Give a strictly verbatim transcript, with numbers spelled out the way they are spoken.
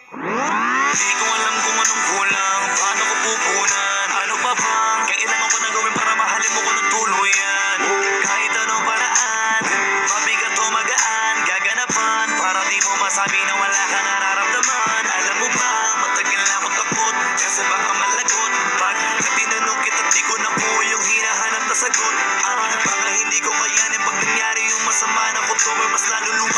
Di ko alam kung anong kulang, paano ko pupunan. Ano pa bang kailangan ko na gawin para mahalin mo ko ng tuluyan? Kahit anong paraan, mabigat o magaan, gaganapan para di mo masabi na wala ka nararamdaman. Alam mo ba, matagal na akong takot kasi baka malagot. Pag tinanong kita, di ko na po yung hinahanap na sagot. Ah, baka hindi ko kayanin pag nangyari yung masama na ko to, mas lalo